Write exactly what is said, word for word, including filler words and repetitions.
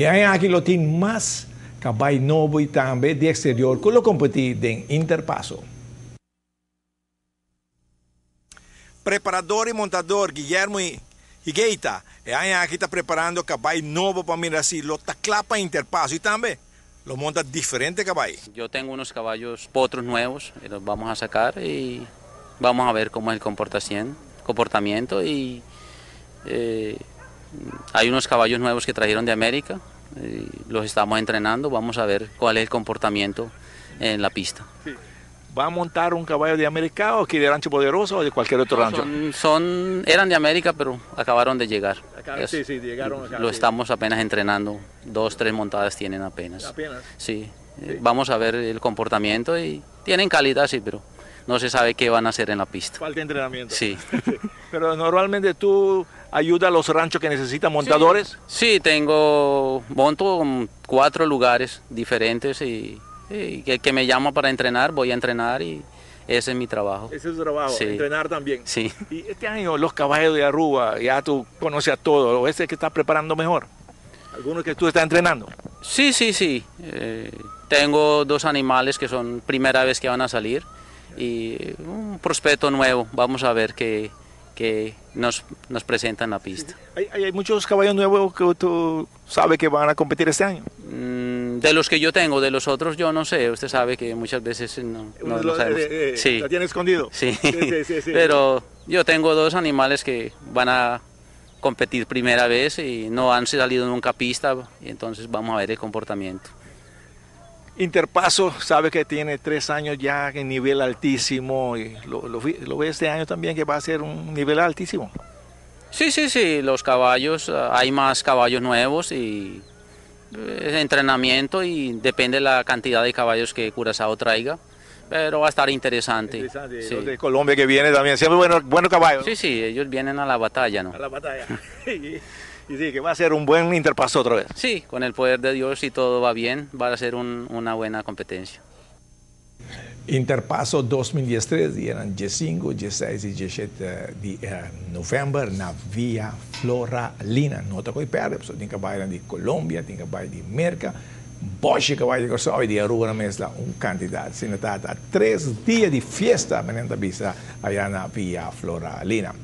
E aí aqui lo tem mais cabay novo e também de exterior que lo competir em Interpasso. Preparador e montador Guillermo Higuita, e aí aqui está preparando cabay novo para mirar si lo taclapa Interpasso e também lo monta diferente cabay. Yo tengo unos caballos potros nuevos y los vamos a sacar y vamos a ver cómo es el comportación, comportamiento y eh, hay unos caballos nuevos que trajeron de América, y los estamos entrenando, vamos a ver cuál es el comportamiento en la pista. Sí. ¿Va a montar un caballo de América o aquí de Rancho Poderoso o de cualquier otro No, rancho? son, son, eran de América, pero acabaron de llegar. Acá, sí, sí, llegaron acá. Lo sí. estamos apenas entrenando, dos, tres montadas tienen apenas. Apenas. Sí. Sí. Vamos a ver el comportamiento y tienen calidad, sí, pero no se sabe qué van a hacer en la pista. Falta entrenamiento. Sí. Sí. Pero normalmente tú ayudas a los ranchos que necesitan montadores. Sí, tengo, monto cuatro lugares diferentes y, y que, que me llama para entrenar, voy a entrenar y ese es mi trabajo. Ese es su trabajo, Sí. entrenar también. Sí. Y este año los caballos de Aruba, ya tú conoces a todos, o ese que estás preparando mejor. Algunos que tú estás entrenando. Sí, sí, sí. Eh, tengo dos animales que son primera vez que van a salir y un prospecto nuevo. Vamos a ver qué, qué nos, nos presenta en la pista. Hay, hay, hay muchos caballos nuevos que tú sabes que van a competir este año. Mm, de los que yo tengo, de los otros yo no sé. Usted sabe que muchas veces no, no, no Lo- sabemos. eh, eh, Sí. ¿La tiene escondido? Sí. Sí, sí, sí, sí. Pero yo tengo dos animales que van a competir primera vez y no han salido nunca a pista y entonces vamos a ver el comportamiento. Interpasso sabe que tiene tres años ya en nivel altísimo y lo, lo, vi- lo ve este año también que va a ser un nivel altísimo. Sí, sí, sí, los caballos, ah, hay más caballos nuevos y eh, entrenamiento y depende de la cantidad de caballos que Curazao traiga, pero va a estar interesante. Interesante. Sí. Los de Colombia que viene también, siempre buenos buenos caballos. Sí, sí, ellos vienen a la batalla, ¿no? A la batalla. y, y sí, que va a ser un buen Interpasso otra vez. Sí, con el poder de Dios, si todo va bien, va a ser un- una buena competencia. Interpasso dois mil e treze eram dia cinco, dia seis e dia sete de uh, novembro na Via Floralina. Nota que perde, só tem cabalho de Colômbia, tem cabalho de América, boche cabalho de Corsol e de Aruba na mesma um candidato. Se não está três dias de festa, menina vista, aí na Via Floralina.